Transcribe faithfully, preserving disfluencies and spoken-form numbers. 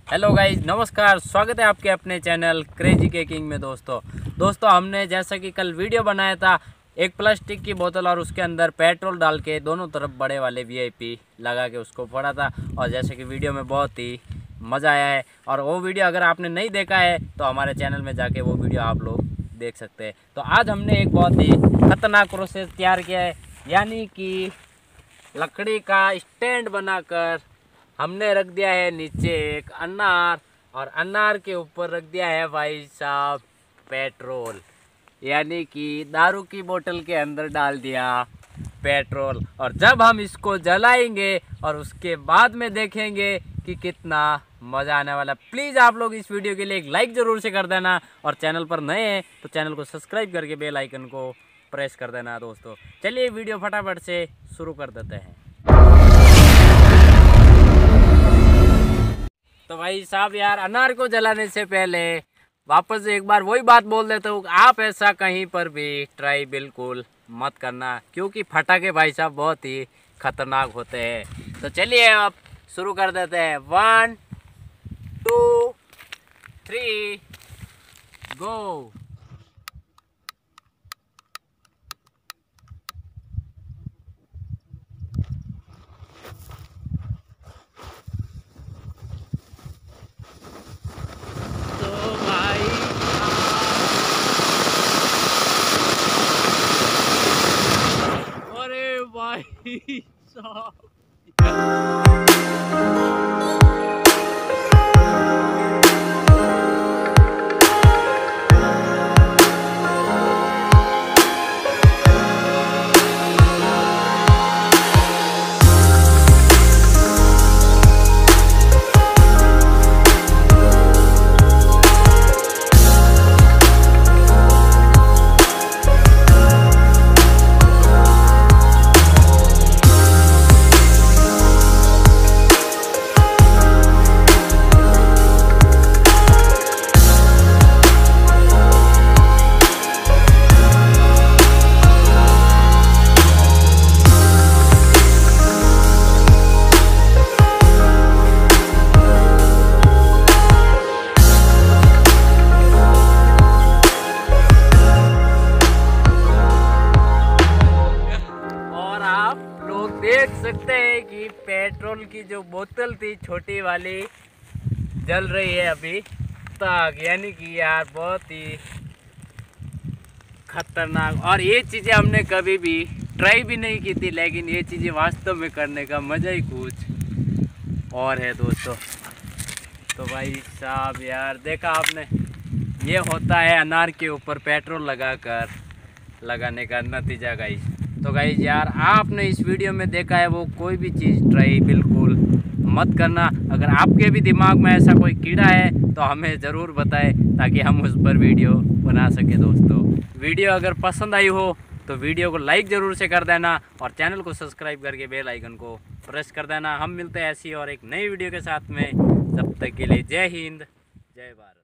Hello guys, नमस्कार। स्वागत है आपके अपने चैनल क्रेजी केकिंग में। दोस्तों दोस्तों हमने जैसा कि कल वीडियो बनाया था, एक प्लास्टिक की बोतल और उसके अंदर पेट्रोल डाल के दोनों तरफ बड़े वाले वीआईपी लगा के उसको फोड़ा था। और जैसे कि वीडियो में बहुत ही मज़ा आया है। और वो वीडियो अगर आपने नहीं देखा है तो हमारे चैनल में जाके वो वीडियो आप लोग देख सकते हैं। तो आज हमने एक बहुत ही खतरनाक प्रोसेस तैयार किया है, यानी कि लकड़ी का स्टैंड बनाकर हमने रख दिया है नीचे एक अनार, और अनार के ऊपर रख दिया है भाई साहब पेट्रोल, यानी कि दारू की बोतल के अंदर डाल दिया पेट्रोल। और जब हम इसको जलाएंगे और उसके बाद में देखेंगे कि कितना मज़ा आने वाला। प्लीज़ आप लोग इस वीडियो के लिए एक लाइक ज़रूर से कर देना, और चैनल पर नए हैं तो चैनल को सब्सक्राइब करके बेल आइकन को प्रेस कर देना। दोस्तों चलिए वीडियो फटाफट से शुरू कर देते हैं। तो भाई साहब यार, अनार को जलाने से पहले वापस एक बार वही बात बोल देता हूँ, आप ऐसा कहीं पर भी ट्राई बिल्कुल मत करना, क्योंकि फटाके भाई साहब बहुत ही खतरनाक होते हैं। तो चलिए अब शुरू कर देते हैं। One two three go. भाई साहब देख सकते हैं कि पेट्रोल की जो बोतल थी छोटी वाली जल रही है अभी तक, यानी कि यार बहुत ही खतरनाक। और ये चीज़ें हमने कभी भी ट्राई भी नहीं की थी, लेकिन ये चीज़ें वास्तव में करने का मज़ा ही कुछ और है दोस्तों। तो भाई साहब यार, देखा आपने, ये होता है अनार के ऊपर पेट्रोल लगाकर लगाने का नतीजा गाइस। तो गाइस यार, आपने इस वीडियो में देखा है वो कोई भी चीज़ ट्राई बिल्कुल मत करना। अगर आपके भी दिमाग में ऐसा कोई कीड़ा है तो हमें ज़रूर बताएं, ताकि हम उस पर वीडियो बना सकें। दोस्तों वीडियो अगर पसंद आई हो तो वीडियो को लाइक ज़रूर से कर देना, और चैनल को सब्सक्राइब करके बेल आइकन को प्रेस कर देना। हम मिलते हैं ऐसी और एक नई वीडियो के साथ में। तब तक के लिए जय हिंद, जय भारत।